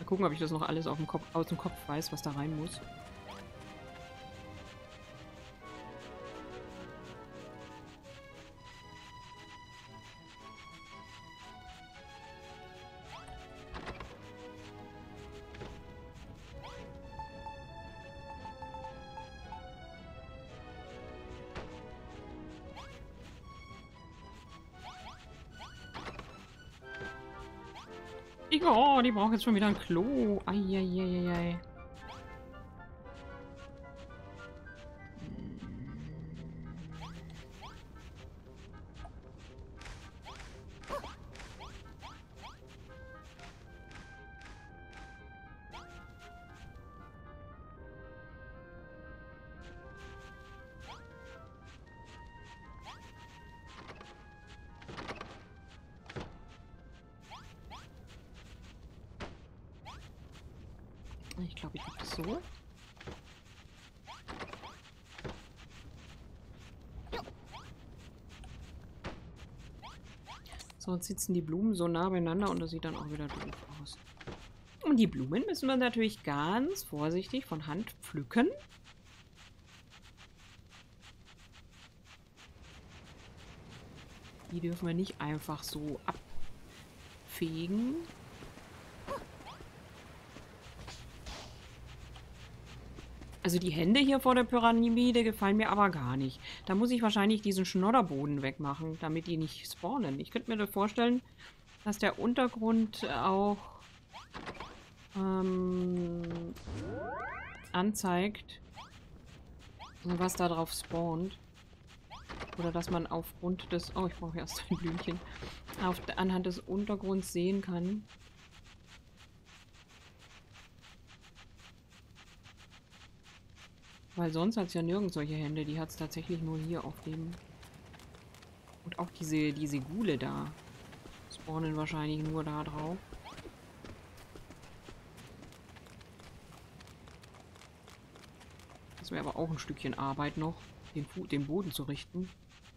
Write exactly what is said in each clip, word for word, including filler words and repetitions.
Mal gucken, ob ich das noch alles auf dem Kopf, aus dem Kopf weiß, was da rein muss. Oh, die braucht jetzt schon wieder ein Klo. Eieieiei. Ich glaube, ich mache das so. Sonst sitzen die Blumen so nah beieinander und das sieht dann auch wieder doof aus. Und die Blumen müssen wir natürlich ganz vorsichtig von Hand pflücken. Die dürfen wir nicht einfach so abfegen. Also die Hände hier vor der Pyramide gefallen mir aber gar nicht. Da muss ich wahrscheinlich diesen Schnodderboden wegmachen, damit die nicht spawnen. Ich könnte mir das vorstellen, dass der Untergrund auch ähm, anzeigt, was da drauf spawnt. Oder dass man aufgrund des... Oh, ich brauche erst ein Blümchen. Auf, anhand des Untergrunds sehen kann. Weil sonst hat es ja nirgends solche Hände. Die hat es tatsächlich nur hier auf dem... Und auch diese, diese Ghule da. Spawnen wahrscheinlich nur da drauf. Das wäre aber auch ein Stückchen Arbeit noch, den, Fu den Boden zu richten.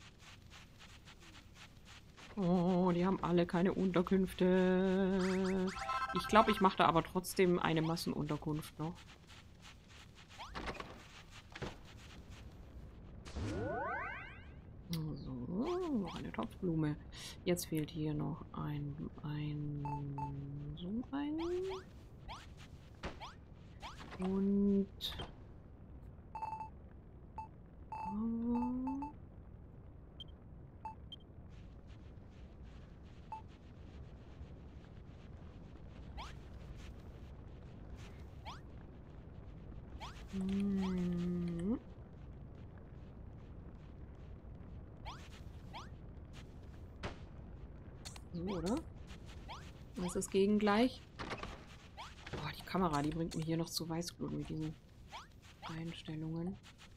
Oh, die haben alle keine Unterkünfte. Ich glaube, ich mache da aber trotzdem eine Massenunterkunft noch. So, noch eine Topfblume. Jetzt fehlt hier noch ein, ein, so ein. Und... Oh. Hm. So, oder? Was ist das Gegengleich? Boah, die Kamera, die bringt mich hier noch zu Weißglut mit diesen Einstellungen.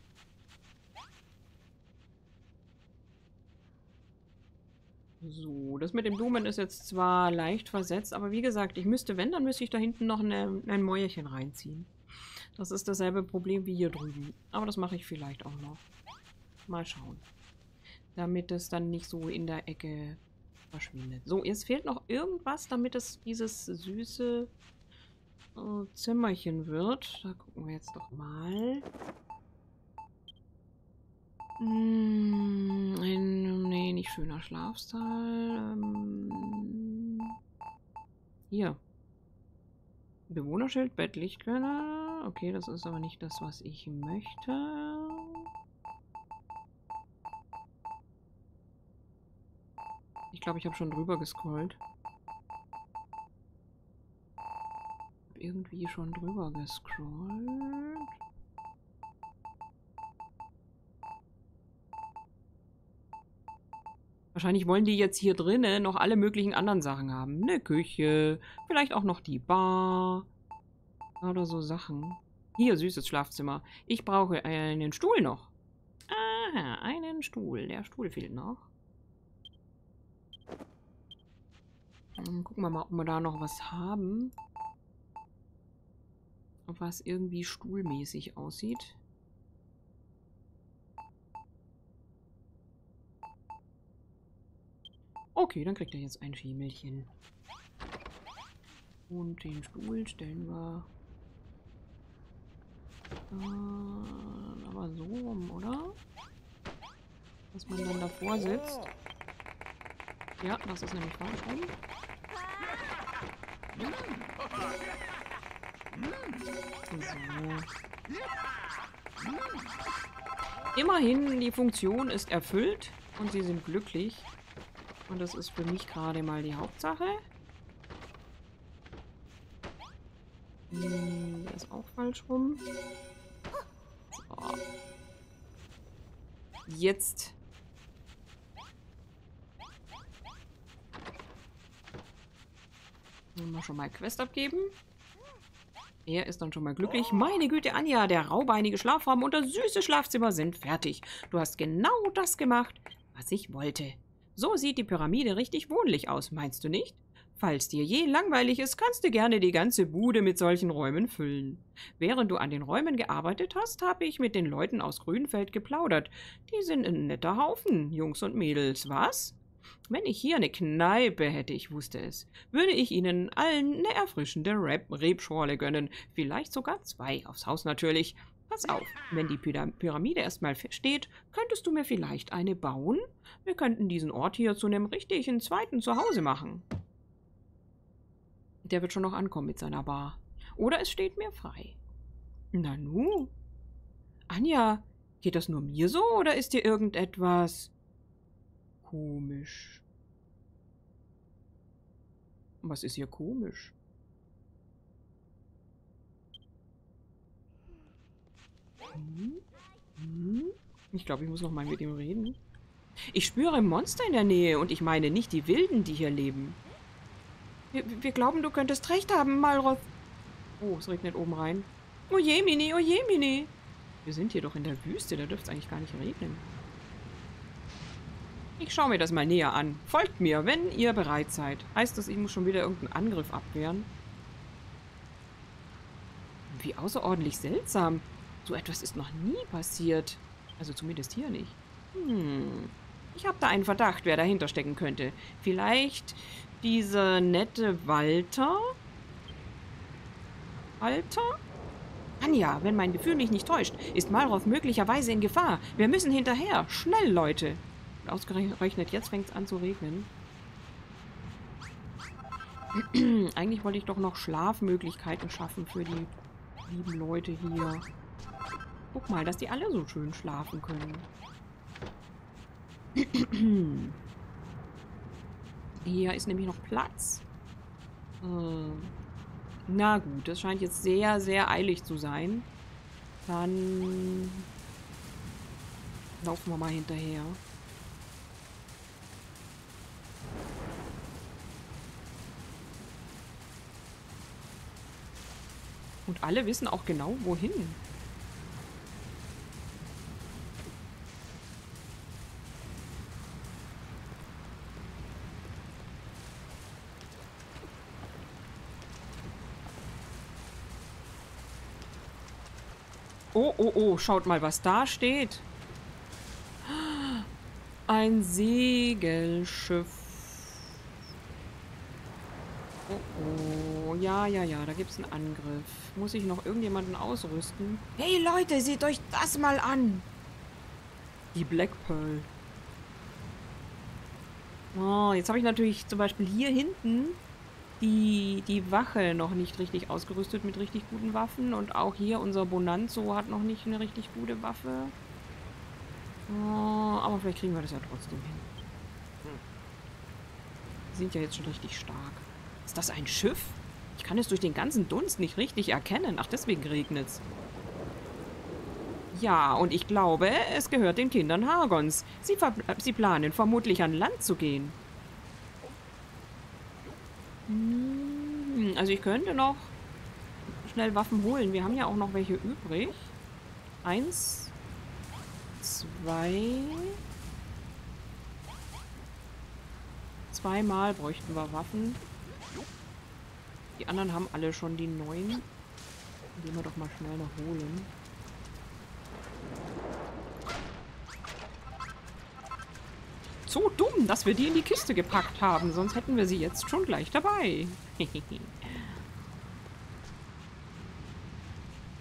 So, das mit den Blumen ist jetzt zwar leicht versetzt, aber wie gesagt, ich müsste, wenn, dann müsste ich da hinten noch eine, ein Mäuerchen reinziehen. Das ist dasselbe Problem wie hier drüben. Aber das mache ich vielleicht auch noch. Mal schauen. Damit es dann nicht so in der Ecke verschwindet. So, jetzt fehlt noch irgendwas, damit es dieses süße äh, Zimmerchen wird. Da gucken wir jetzt doch mal. Hm, ein, nee, nicht schöner Schlafsaal. Ähm, hier. Bewohnerschild, Bett, Lichtquelle. Okay, das ist aber nicht das, was ich möchte. Ich glaube, ich habe schon drüber gescrollt. Irgendwie schon drüber gescrollt. Wahrscheinlich wollen die jetzt hier drinnen noch alle möglichen anderen Sachen haben. Eine Küche, vielleicht auch noch die Bar. Oder so Sachen. Hier, süßes Schlafzimmer. Ich brauche einen Stuhl noch. Aha, einen Stuhl. Der Stuhl fehlt noch. Dann gucken wir mal, ob wir da noch was haben. Ob was irgendwie stuhlmäßig aussieht. Okay, dann kriegt er jetzt ein Schiemelchen. Und den Stuhl stellen wir äh, aber so rum, oder? Dass man dann davor sitzt. Ja, das ist nämlich falsch rum. So. Immerhin, die Funktion ist erfüllt und sie sind glücklich. Und das ist für mich gerade mal die Hauptsache. Hm, das ist auch falsch rum. So. Jetzt. Mal schon mal Quest abgeben. Er ist dann schon mal glücklich. Meine Güte, Anja, der raubeinige Schlafraum und das süße Schlafzimmer sind fertig. Du hast genau das gemacht, was ich wollte. So sieht die Pyramide richtig wohnlich aus, meinst du nicht? Falls dir je langweilig ist, kannst du gerne die ganze Bude mit solchen Räumen füllen. Während du an den Räumen gearbeitet hast, habe ich mit den Leuten aus Grünfeld geplaudert. Die sind ein netter Haufen, Jungs und Mädels, was? Wenn ich hier eine Kneipe hätte, ich wusste es, würde ich ihnen allen eine erfrischende Rebschorle gönnen. Vielleicht sogar zwei, aufs Haus natürlich. Pass auf, wenn die Pyramide erstmal steht, könntest du mir vielleicht eine bauen? Wir könnten diesen Ort hier zu einem richtigen zweiten Zuhause machen. Der wird schon noch ankommen mit seiner Bar. Oder es steht mir frei. Nanu? Anja, geht das nur mir so oder ist dir irgendetwas komisch? Was ist hier komisch? Hm? Hm? Ich glaube, ich muss noch mal mit ihm reden. Ich spüre Monster in der Nähe und ich meine nicht die Wilden, die hier leben. Wir, wir glauben, du könntest recht haben, Malroth. Oh, es regnet oben rein. Oje, Mini, oje, Mini. Wir sind hier doch in der Wüste, da dürfte es eigentlich gar nicht regnen. Ich schaue mir das mal näher an. Folgt mir, wenn ihr bereit seid. Heißt das, ich muss schon wieder irgendeinen Angriff abwehren? Wie außerordentlich seltsam. So etwas ist noch nie passiert. Also zumindest hier nicht. Hm. Ich habe da einen Verdacht, wer dahinter stecken könnte. Vielleicht dieser nette Walter? Walter? Anja, wenn mein Gefühl mich nicht täuscht, ist Malroth möglicherweise in Gefahr. Wir müssen hinterher. Schnell, Leute. Und ausgerechnet jetzt fängt es an zu regnen. Eigentlich wollte ich doch noch Schlafmöglichkeiten schaffen für die lieben Leute hier. Guck mal, dass die alle so schön schlafen können. Hier ist nämlich noch Platz. Hm. Na gut, das scheint jetzt sehr, sehr eilig zu sein. Dann laufen wir mal hinterher. Und alle wissen auch genau, wohin. Oh, oh, oh, schaut mal, was da steht. Ein Segelschiff. Oh, oh, ja, ja, ja, da gibt es einen Angriff. Muss ich noch irgendjemanden ausrüsten? Hey Leute, seht euch das mal an! Die Black Pearl. Oh, jetzt habe ich natürlich zum Beispiel hier hinten die, die Wache noch nicht richtig ausgerüstet mit richtig guten Waffen. Und auch hier unser Bonanzo hat noch nicht eine richtig gute Waffe. Oh, aber vielleicht kriegen wir das ja trotzdem hin. Die sind ja jetzt schon richtig stark. Ist das ein Schiff? Ich kann es durch den ganzen Dunst nicht richtig erkennen. Ach, deswegen regnet es. Ja, und ich glaube, es gehört den Kindern Hargons. Sie, sie planen vermutlich an Land zu gehen. Hm, also ich könnte noch schnell Waffen holen. Wir haben ja auch noch welche übrig. Eins, zwei... Zweimal bräuchten wir Waffen. Die anderen haben alle schon die neun. Gehen wir doch mal schnell noch holen. So dumm, dass wir die in die Kiste gepackt haben. Sonst hätten wir sie jetzt schon gleich dabei.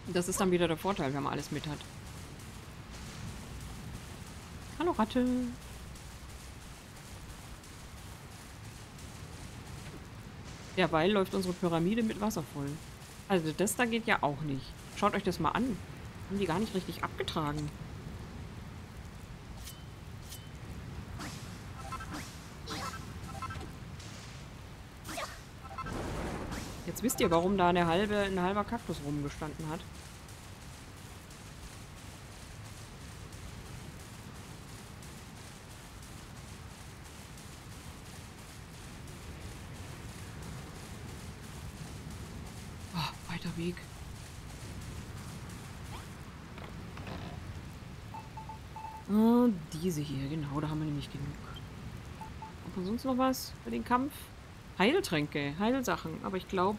Das ist dann wieder der Vorteil, wenn man alles mit hat. Hallo Ratte. Derweil läuft unsere Pyramide mit Wasser voll. Also das da geht ja auch nicht. Schaut euch das mal an. Haben die gar nicht richtig abgetragen. Jetzt wisst ihr, warum da eine halbe, ein halber Kaktus rumgestanden hat. Oh, weiter Weg. Und diese hier, genau, da haben wir nämlich genug. Und sonst noch was für den Kampf? Heiltränke, Heilsachen. Aber ich glaube,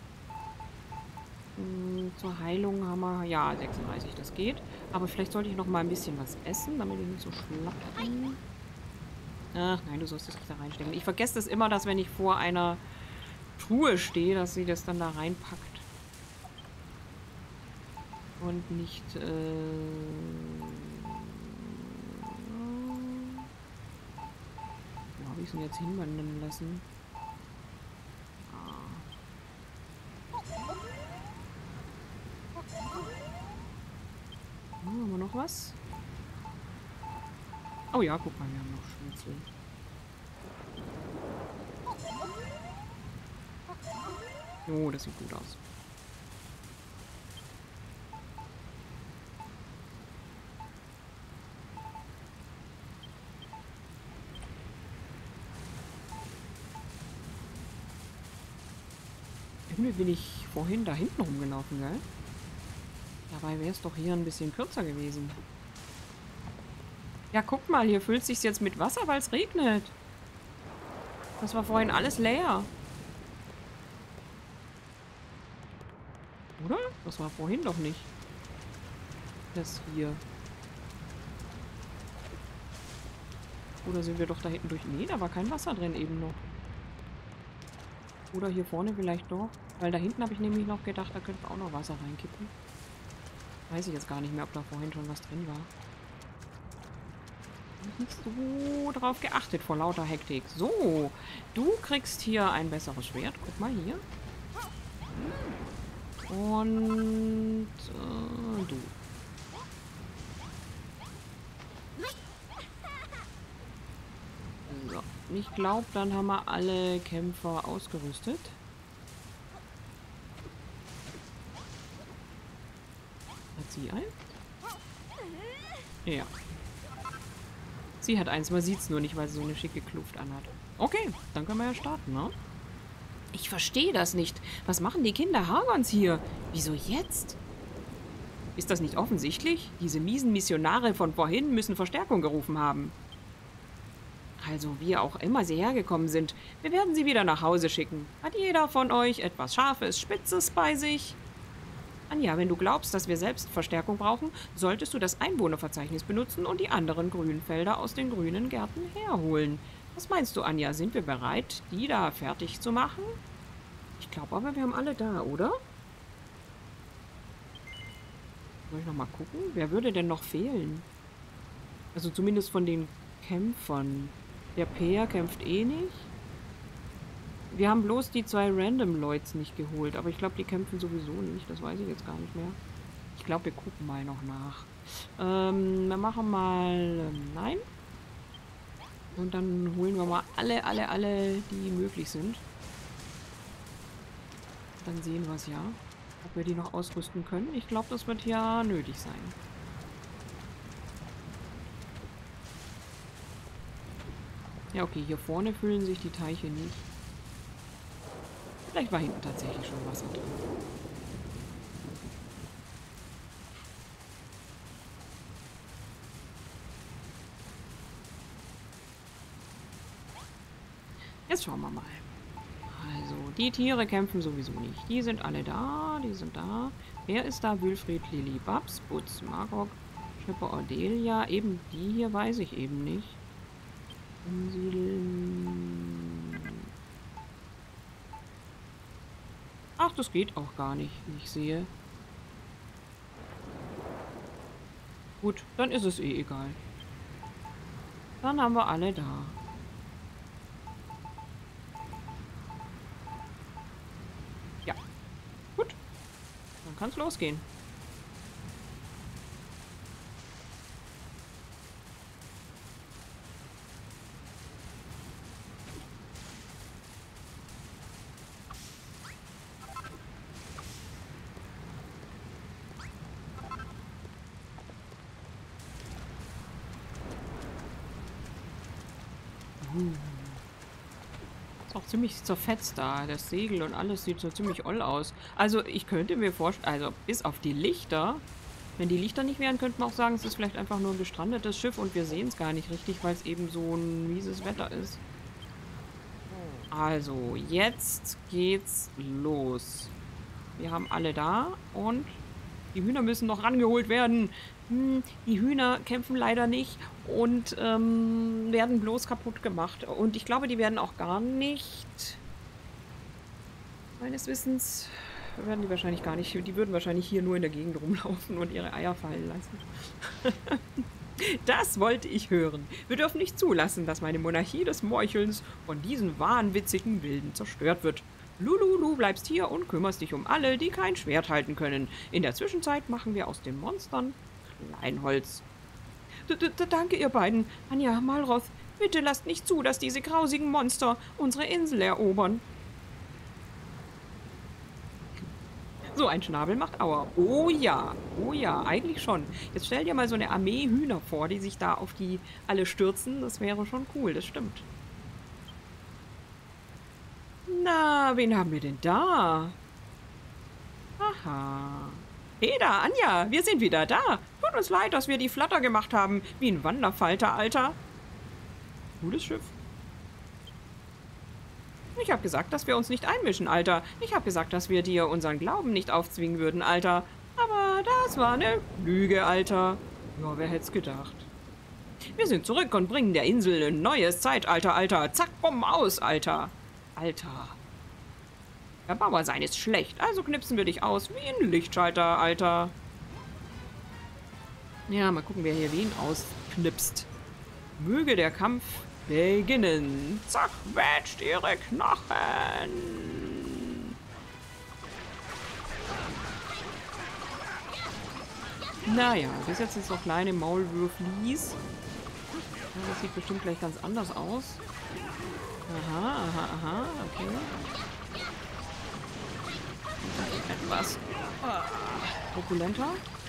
zur Heilung haben wir, ja, sechsunddreißig, das geht. Aber vielleicht sollte ich noch mal ein bisschen was essen, damit ich nicht so schlapp bin. Ach nein, du sollst das nicht da reinstecken. Ich vergesse das immer, dass wenn ich vor einer Truhe stehe, dass sie das dann da reinpackt. Und nicht, äh... wo habe ich es denn jetzt hinwandern lassen? Oh, haben wir noch was? Oh ja, guck mal, wir haben noch Schnitzel. Oh, das sieht gut aus. Irgendwie bin ich vorhin da hinten rumgelaufen, gell? Dabei wäre es doch hier ein bisschen kürzer gewesen. Ja, guck mal, hier füllt sich's jetzt mit Wasser, weil es regnet. Das war vorhin alles leer. Oder? Das war vorhin doch nicht. Das hier. Oder sind wir doch da hinten durch? Nee, da war kein Wasser drin eben noch. Oder hier vorne vielleicht doch. Weil da hinten habe ich nämlich noch gedacht, da könnte auch noch Wasser reinkippen. Weiß ich jetzt gar nicht mehr, ob da vorhin schon was drin war. Hab ich nicht so drauf geachtet vor lauter Hektik. So, du kriegst hier ein besseres Schwert. Guck mal hier. Und äh, du. So, ich glaube, dann haben wir alle Kämpfer ausgerüstet. Hat sie ein? Ja. Sie hat eins, man sieht es nur nicht, weil sie so eine schicke Kluft anhat. Okay, dann können wir ja starten, ne? Ich verstehe das nicht. Was machen die Kinder Hargons hier? Wieso jetzt? Ist das nicht offensichtlich? Diese miesen Missionare von vorhin müssen Verstärkung gerufen haben. Also, wie auch immer sie hergekommen sind, wir werden sie wieder nach Hause schicken. Hat jeder von euch etwas Scharfes, Spitzes bei sich? Anja, wenn du glaubst, dass wir selbst Verstärkung brauchen, solltest du das Einwohnerverzeichnis benutzen und die anderen Grünfelder aus den grünen Gärten herholen. Was meinst du, Anja? Sind wir bereit, die da fertig zu machen? Ich glaube aber, wir haben alle da, oder? Soll ich noch mal gucken? Wer würde denn noch fehlen? Also zumindest von den Kämpfern. Der Peer kämpft eh nicht. Wir haben bloß die zwei Random Lloyds nicht geholt, aber ich glaube, die kämpfen sowieso nicht. Das weiß ich jetzt gar nicht mehr. Ich glaube, wir gucken mal noch nach. Ähm, wir machen mal ähm, nein. Und dann holen wir mal alle, alle, alle, die möglich sind. Dann sehen wir es ja, ob wir die noch ausrüsten können. Ich glaube, das wird ja nötig sein. Ja, okay, hier vorne füllen sich die Teiche nicht. Vielleicht war hinten tatsächlich schon Wasser drin. Jetzt schauen wir mal. Also, die Tiere kämpfen sowieso nicht. Die sind alle da, die sind da. Wer ist da? Wilfried, Lili, Babs, Butz, Marok, Schipper, Ordelia. Eben die hier weiß ich eben nicht. Umsiedeln. Ach, das geht auch gar nicht, wie ich sehe. Gut, dann ist es eh egal. Dann haben wir alle da. Ja, gut. Dann kann es losgehen. Uh. Ist auch ziemlich zerfetzt da. Das Segel und alles sieht so ziemlich oll aus. Also ich könnte mir vorstellen, also bis auf die Lichter, wenn die Lichter nicht wären, könnte man auch sagen, es ist vielleicht einfach nur ein gestrandetes Schiff und wir sehen es gar nicht richtig, weil es eben so ein mieses Wetter ist. Also, jetzt geht's los. Wir haben alle da und die Hühner müssen noch rangeholt werden. Hm, die Hühner kämpfen leider nicht und ähm, werden bloß kaputt gemacht. Und ich glaube, die werden auch gar nicht, meines Wissens, werden die wahrscheinlich gar nicht, die würden wahrscheinlich hier nur in der Gegend rumlaufen und ihre Eier fallen lassen. Das wollte ich hören. Wir dürfen nicht zulassen, dass meine Monarchie des Meuchelns von diesen wahnwitzigen Wilden zerstört wird. Lulu, du bleibst hier und kümmerst dich um alle, die kein Schwert halten können. In der Zwischenzeit machen wir aus den Monstern Kleinholz. D -d Danke, ihr beiden. Anja, Malroth, bitte lasst nicht zu, dass diese grausigen Monster unsere Insel erobern. So ein Schnabel macht Aua. Oh ja, oh ja, eigentlich schon. Jetzt stell dir mal so eine Armee Hühner vor, die sich da auf die alle stürzen. Das wäre schon cool, das stimmt. Na, wen haben wir denn da? Aha. Hey da, Anja, wir sind wieder da. Tut uns leid, dass wir die Flatter gemacht haben. Wie ein Wanderfalter, Alter. Cooles Schiff. Ich habe gesagt, dass wir uns nicht einmischen, Alter. Ich habe gesagt, dass wir dir unseren Glauben nicht aufzwingen würden, Alter. Aber das war eine Lüge, Alter. Ja, wer hätte es gedacht? Wir sind zurück und bringen der Insel ein neues Zeitalter, Alter. Zack, bumm, aus, Alter. Alter. Der Bauer sein ist schlecht, also knipsen wir dich aus wie ein Lichtschalter, Alter. Ja, mal gucken, wer hier wen ausknipst. Möge der Kampf beginnen. Zack, wätscht ihre Knochen. Naja, bis jetzt sind es noch kleine Maulwürflis. Ja, das sieht bestimmt gleich ganz anders aus. Aha, aha, aha, okay. Etwas ah, opulenter.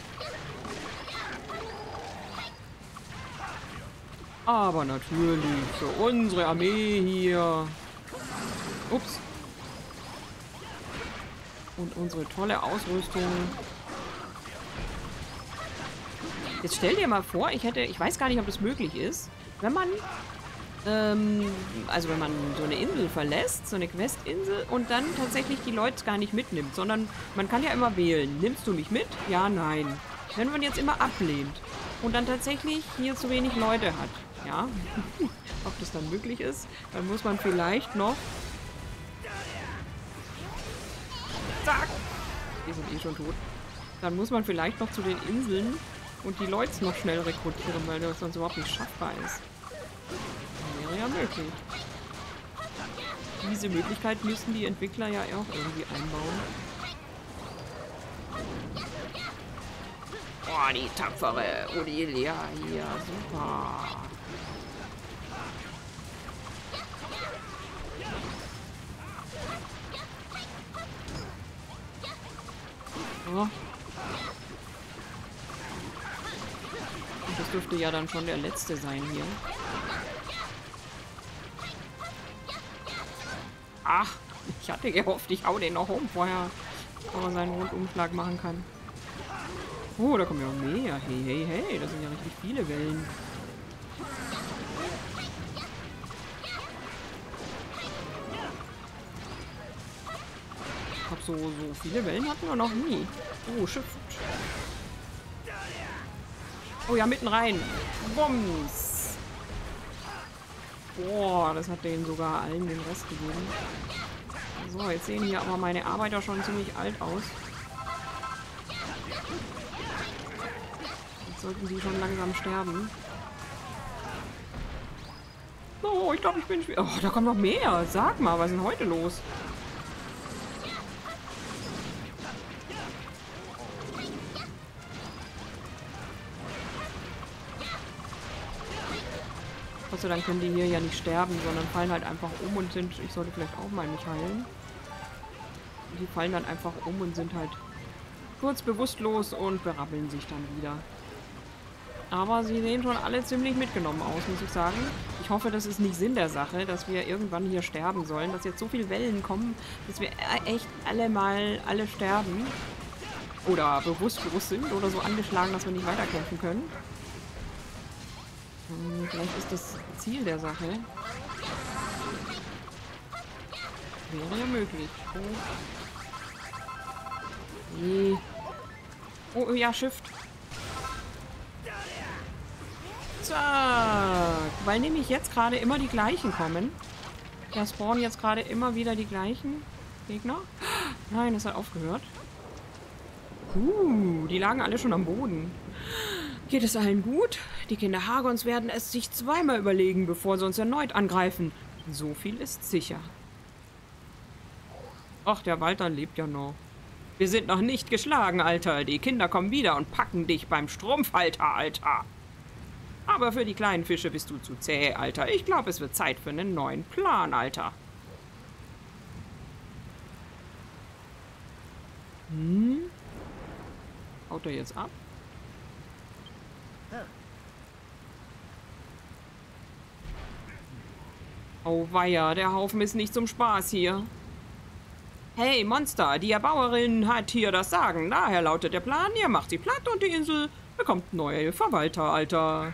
Aber natürlich für unsere Armee hier. Ups. Und unsere tolle Ausrüstung. Jetzt stell dir mal vor, ich hätte, ich weiß gar nicht, ob das möglich ist, wenn man, ähm, also wenn man so eine Insel verlässt, so eine Questinsel und dann tatsächlich die Leute gar nicht mitnimmt, sondern man kann ja immer wählen. Nimmst du mich mit? Ja, nein. Wenn man jetzt immer ablehnt und dann tatsächlich hier zu wenig Leute hat, ja, ob das dann möglich ist, dann muss man vielleicht noch, zack, die sind eh schon tot, dann muss man vielleicht noch zu den Inseln und die Leute noch schnell rekrutieren, weil das sonst überhaupt nicht schaffbar ist. Das wäre ja möglich. Diese Möglichkeit müssen die Entwickler ja auch irgendwie einbauen. Oh, die tapfere Odilia hier. Super. Oh. Das dürfte ja dann schon der letzte sein hier. Ach, ich hatte gehofft, ich hau den noch um vorher, bevor er seinen Rundumschlag machen kann. Oh, da kommen ja noch mehr. Hey, hey, hey, das sind ja richtig viele Wellen. Ich glaube, so, so viele Wellen hatten wir noch nie. Oh, Schiff. Oh ja, mitten rein. Bums. Boah, das hat denen sogar allen den Rest gegeben. So, jetzt sehen hier aber meine Arbeiter schon ziemlich alt aus. sollten die schon langsam sterben. Oh, ich glaube, ich bin... Oh, da kommt noch mehr. Sag mal, was ist denn heute los? Gott sei Dank können die hier ja nicht sterben, sondern fallen halt einfach um und sind... Ich sollte vielleicht auch mal mich heilen. Die fallen dann einfach um und sind halt kurz bewusstlos und berappeln sich dann wieder. Aber sie sehen schon alle ziemlich mitgenommen aus, muss ich sagen. Ich hoffe, das ist nicht Sinn der Sache, dass wir irgendwann hier sterben sollen, dass jetzt so viele Wellen kommen, dass wir echt alle mal alle sterben. Oder bewusstlos sind oder so angeschlagen, dass wir nicht weiterkämpfen können. Hm, vielleicht ist das Ziel der Sache. Wäre ja möglich. Oh. Nee. Oh, ja, Shift. Zack. Weil nämlich jetzt gerade immer die gleichen kommen. Da spawnen jetzt gerade immer wieder die gleichen Gegner. Nein, das hat aufgehört. Uh, die lagen alle schon am Boden. Geht es allen gut? Die Kinder Hargons werden es sich zweimal überlegen, bevor sie uns erneut angreifen. So viel ist sicher. Ach, der Walter lebt ja noch. Wir sind noch nicht geschlagen, Alter. Die Kinder kommen wieder und packen dich beim Strumpfhalter, Alter. Aber für die kleinen Fische bist du zu zäh, Alter. Ich glaube, es wird Zeit für einen neuen Plan, Alter. Hm? Haut er jetzt ab? Oh weia, der Haufen ist nicht zum Spaß hier. Hey, Monster, die Erbauerin hat hier das Sagen. Daher lautet der Plan, ihr macht sie platt und die Insel bekommt neue Verwalter, Alter.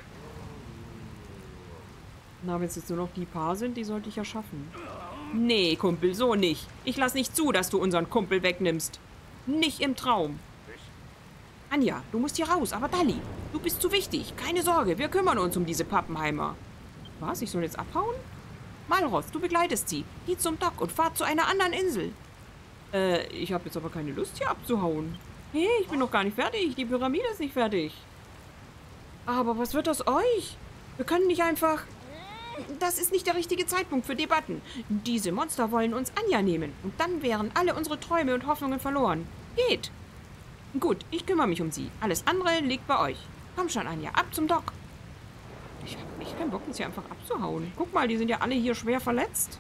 Na, wenn es jetzt nur noch die paar sind, die sollte ich ja schaffen. Nee, Kumpel, so nicht. Ich lass nicht zu, dass du unseren Kumpel wegnimmst. Nicht im Traum. Anja, du musst hier raus, aber Dalli, du bist zu wichtig. Keine Sorge, wir kümmern uns um diese Pappenheimer. Was, ich soll jetzt abhauen? Malroth, du begleitest sie. Geh zum Dock und fahrt zu einer anderen Insel. Äh, ich habe jetzt aber keine Lust, hier abzuhauen. Hey, ich bin noch gar nicht fertig. Die Pyramide ist nicht fertig. Aber was wird aus euch? Wir können nicht einfach... Das ist nicht der richtige Zeitpunkt für Debatten. Diese Monster wollen uns Anja nehmen. Und dann wären alle unsere Träume und Hoffnungen verloren. Geht. Gut, ich kümmere mich um sie. Alles andere liegt bei euch. Komm schon, Anja, ab zum Dock. Ich habe echt keinen Bock, jetzt hier einfach abzuhauen. Guck mal, die sind ja alle hier schwer verletzt.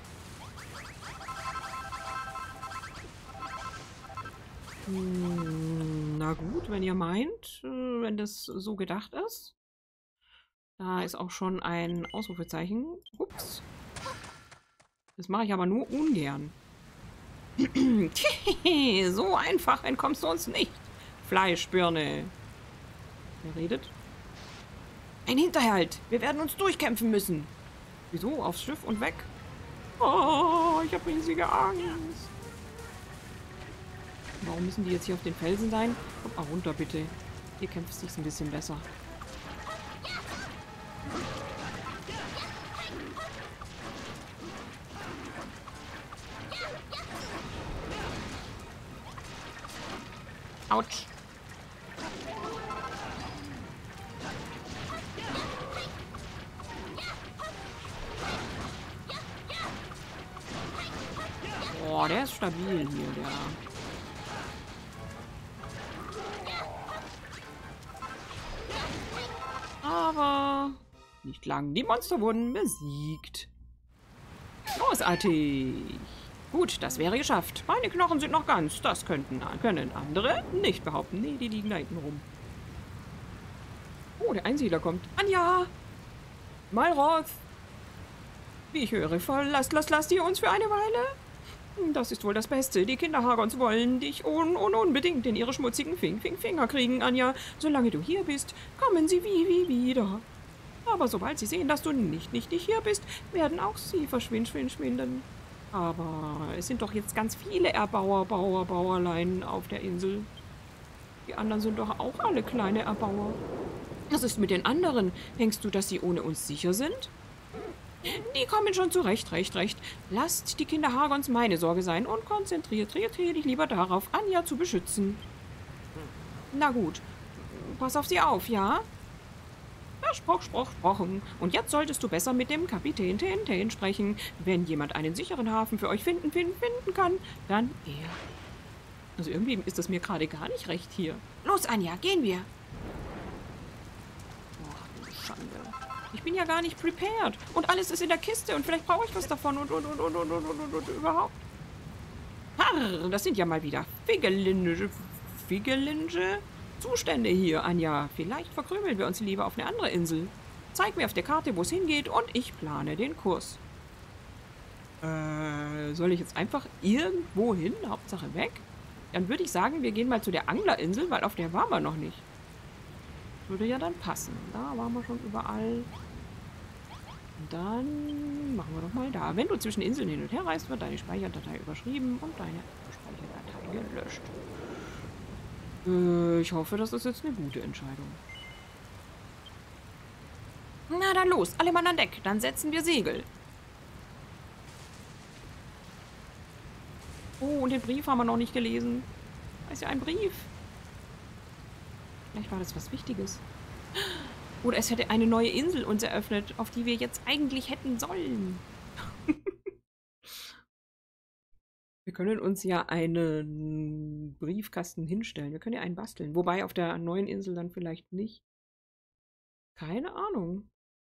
Hm, na gut, wenn ihr meint, wenn das so gedacht ist. Da ist auch schon ein Ausrufezeichen. Ups. Das mache ich aber nur ungern. So einfach entkommst du uns nicht. Fleischbirne. Wer redet? Ein Hinterhalt. Wir werden uns durchkämpfen müssen. Wieso? Aufs Schiff und weg? Oh, ich habe riesige Angst. Warum müssen die jetzt hier auf den Felsen sein? Kommt mal runter, bitte. Hier kämpft es sich ein bisschen besser. Autsch. Boah, der ist stabil hier, der. Aber nicht lang. Die Monster wurden besiegt. Großartig. Gut, das wäre geschafft. Meine Knochen sind noch ganz. Das könnten können andere nicht behaupten. Nee, die liegen da hinten rum. Oh, der Einsiedler kommt. Anja! Malroth! Wie ich höre, verlasst, lasst, lasst ihr uns für eine Weile? Das ist wohl das Beste. Die Kinder Hargons wollen dich un un unbedingt in ihre schmutzigen Fing Fing Finger kriegen, Anja. Solange du hier bist, kommen sie wie wie wieder. Aber sobald sie sehen, dass du nicht, nicht, nicht hier bist, werden auch sie verschwinden, schwinden. Aber es sind doch jetzt ganz viele Erbauer, Bauer, Bauerlein auf der Insel. Die anderen sind doch auch alle kleine Erbauer. Was ist mit den anderen? Denkst du, dass sie ohne uns sicher sind? Die kommen schon zurecht, recht, recht. Lasst die Kinder Hargons meine Sorge sein und konzentriert dich lieber darauf, Anja zu beschützen. Na gut, pass auf sie auf, ja? Spruch, Spruch, Sprochen. Und jetzt solltest du besser mit dem Kapitän Tintin sprechen. Wenn jemand einen sicheren Hafen für euch finden, finden, finden kann, dann er. Also irgendwie ist das mir gerade gar nicht recht hier. Los, Anja, gehen wir. Ach, du Schande. Ich bin ja gar nicht prepared. Und alles ist in der Kiste und vielleicht brauche ich was davon und und und und und und und, und, und überhaupt. Harr, das sind ja mal wieder figgelinge, figgelinge Zustände hier, Anja. Vielleicht verkrümeln wir uns lieber auf eine andere Insel. Zeig mir auf der Karte, wo es hingeht und ich plane den Kurs. Äh, soll ich jetzt einfach irgendwo hin? Hauptsache weg? Dann würde ich sagen, wir gehen mal zu der Anglerinsel, weil auf der waren wir noch nicht. Würde ja dann passen. Da waren wir schon überall. Und dann machen wir doch mal da. Wenn du zwischen Inseln hin und her reist, wird deine Speicherdatei überschrieben und deine Speicherdatei gelöscht. Äh, ich hoffe, das ist jetzt eine gute Entscheidung. Na dann los, alle Mann an Deck. Dann setzen wir Segel. Oh, und den Brief haben wir noch nicht gelesen. Da ist ja ein Brief. Vielleicht war das was Wichtiges. Oder es hätte eine neue Insel uns eröffnet, auf die wir jetzt eigentlich hätten sollen. Wir können uns ja einen Briefkasten hinstellen. Wir können ja einen basteln. Wobei auf der neuen Insel dann vielleicht nicht. Keine Ahnung.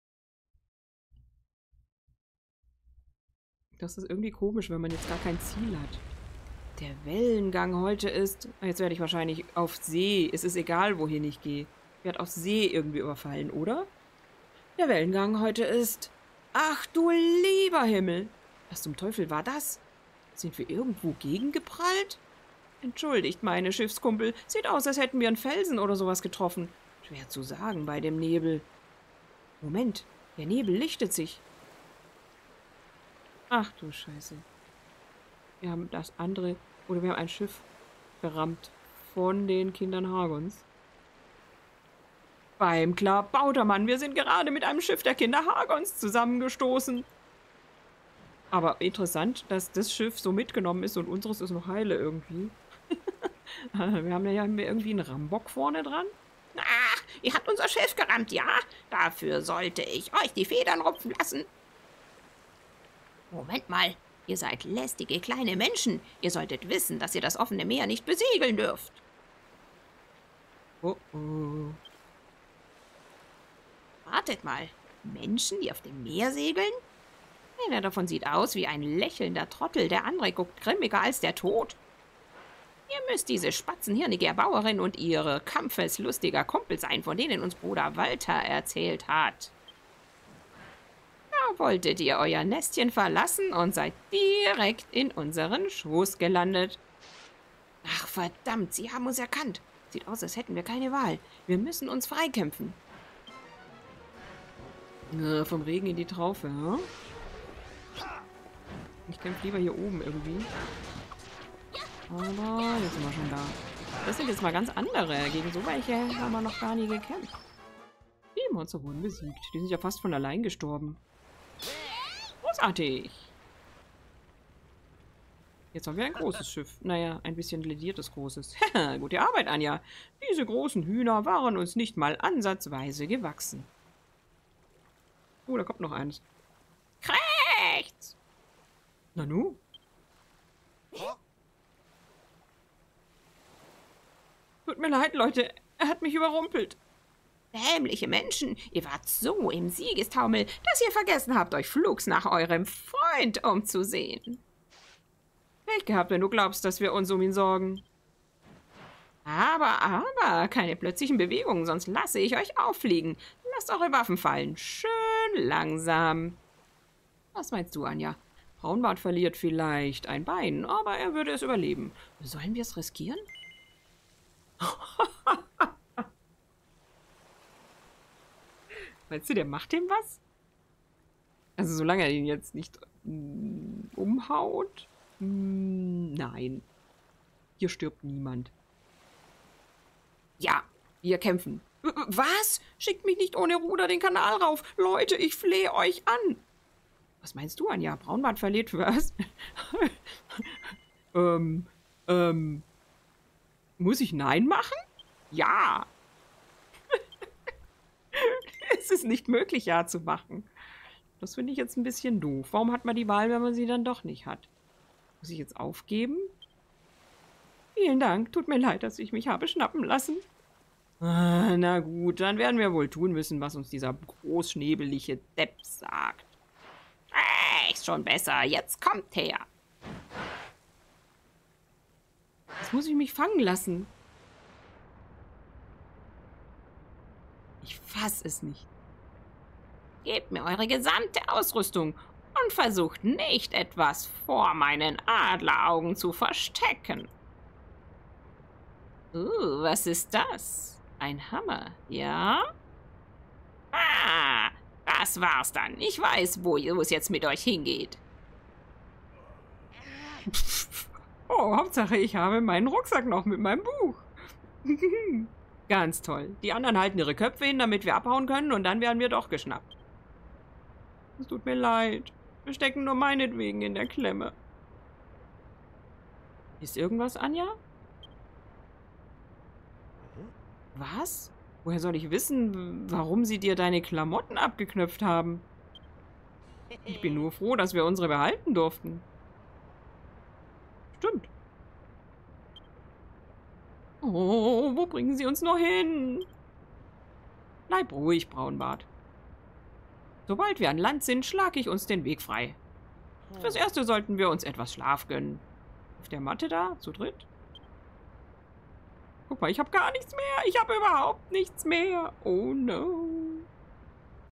Das ist irgendwie komisch, wenn man jetzt gar kein Ziel hat. Der Wellengang heute ist... Jetzt werde ich wahrscheinlich auf See. Es ist egal, wohin ich gehe. Ich werde auf See irgendwie überfallen, oder? Der Wellengang heute ist... Ach du lieber Himmel! Was zum Teufel war das? Sind wir irgendwo gegengeprallt? Entschuldigt, meine Schiffskumpel. Sieht aus, als hätten wir einen Felsen oder sowas getroffen. Schwer zu sagen bei dem Nebel. Moment, der Nebel lichtet sich. Ach du Scheiße. Wir haben das andere... Oder wir haben ein Schiff gerammt von den Kindern Hargons. Beim Klabautermann. Wir sind gerade mit einem Schiff der Kinder Hargons zusammengestoßen. Aber interessant, dass das Schiff so mitgenommen ist und unseres ist noch heile irgendwie. Wir haben ja irgendwie einen Rambock vorne dran. Ach, ihr habt unser Schiff gerammt, ja? Dafür sollte ich euch die Federn rupfen lassen. Moment mal, ihr seid lästige kleine Menschen. Ihr solltet wissen, dass ihr das offene Meer nicht besiegeln dürft. Oh oh. Wartet mal, Menschen, die auf dem Meer segeln? Einer davon sieht aus wie ein lächelnder Trottel, der andere guckt grimmiger als der Tod. Ihr müsst diese spatzenhirnige Erbauerin und ihre kampfeslustiger Kumpel sein, von denen uns Bruder Walter erzählt hat. Da wolltet ihr euer Nestchen verlassen und seid direkt in unseren Schoß gelandet. Ach verdammt, sie haben uns erkannt. Sieht aus, als hätten wir keine Wahl. Wir müssen uns freikämpfen. Ja, vom Regen in die Traufe, ja? Ich kämpfe lieber hier oben irgendwie. Aber jetzt sind wir schon da. Das sind jetzt mal ganz andere. Gegen so welche haben wir noch gar nie gekämpft. Die Monster wurden besiegt. Die sind ja fast von allein gestorben. Großartig. Jetzt haben wir ein großes Schiff. Naja, ein bisschen lediertes großes. Gute Arbeit, Anja. Diese großen Hühner waren uns nicht mal ansatzweise gewachsen. Oh, da kommt noch eines. Rechts! Nanu? Tut mir leid, Leute. Er hat mich überrumpelt. Dämliche Menschen, ihr wart so im Siegestaumel, dass ihr vergessen habt, euch flugs nach eurem Freund umzusehen. Pech gehabt, wenn du glaubst, dass wir uns um ihn sorgen. Aber, aber, keine plötzlichen Bewegungen, sonst lasse ich euch auffliegen. Lasst eure Waffen fallen. Schön langsam. Was meinst du, Anja? Braunbart verliert vielleicht ein Bein, aber er würde es überleben. Sollen wir es riskieren? Meinst du, der macht dem was? Also solange er ihn jetzt nicht mm, umhaut? Mm, nein. Hier stirbt niemand. Ja, wir kämpfen. Was? Schickt mich nicht ohne Ruder den Kanal rauf. Leute, ich flehe euch an. Was meinst du, Anja? Braunbart verliert was? ähm, ähm, muss ich Nein machen? Ja. ist es nicht möglich, Ja zu machen. Das finde ich jetzt ein bisschen doof. Warum hat man die Wahl, wenn man sie dann doch nicht hat? Muss ich jetzt aufgeben? Vielen Dank. Tut mir leid, dass ich mich habe schnappen lassen. Ah, na gut, dann werden wir wohl tun müssen, was uns dieser großschnebelige Depp sagt. Äh, ist schon besser. Jetzt kommt her. Jetzt muss ich mich fangen lassen. Ich fass es nicht. Gebt mir eure gesamte Ausrüstung und versucht nicht, etwas vor meinen Adleraugen zu verstecken. Uh, was ist das? Ein Hammer, ja? Ah, das war's dann. Ich weiß, wo es jetzt mit euch hingeht. Oh, Hauptsache, ich habe meinen Rucksack noch mit meinem Buch. Ganz toll. Die anderen halten ihre Köpfe hin, damit wir abhauen können, und dann werden wir doch geschnappt. Es tut mir leid. Wir stecken nur meinetwegen in der Klemme. Ist irgendwas, Anja? Was? Woher soll ich wissen, warum sie dir deine Klamotten abgeknöpft haben? Ich bin nur froh, dass wir unsere behalten durften. Stimmt. Oh, wo bringen sie uns noch hin? Bleib ruhig, Braunbart. Sobald wir an Land sind, schlage ich uns den Weg frei. Fürs Erste sollten wir uns etwas Schlaf gönnen. Auf der Matte da, zu dritt. Guck mal, ich habe gar nichts mehr. Ich habe überhaupt nichts mehr. Oh no.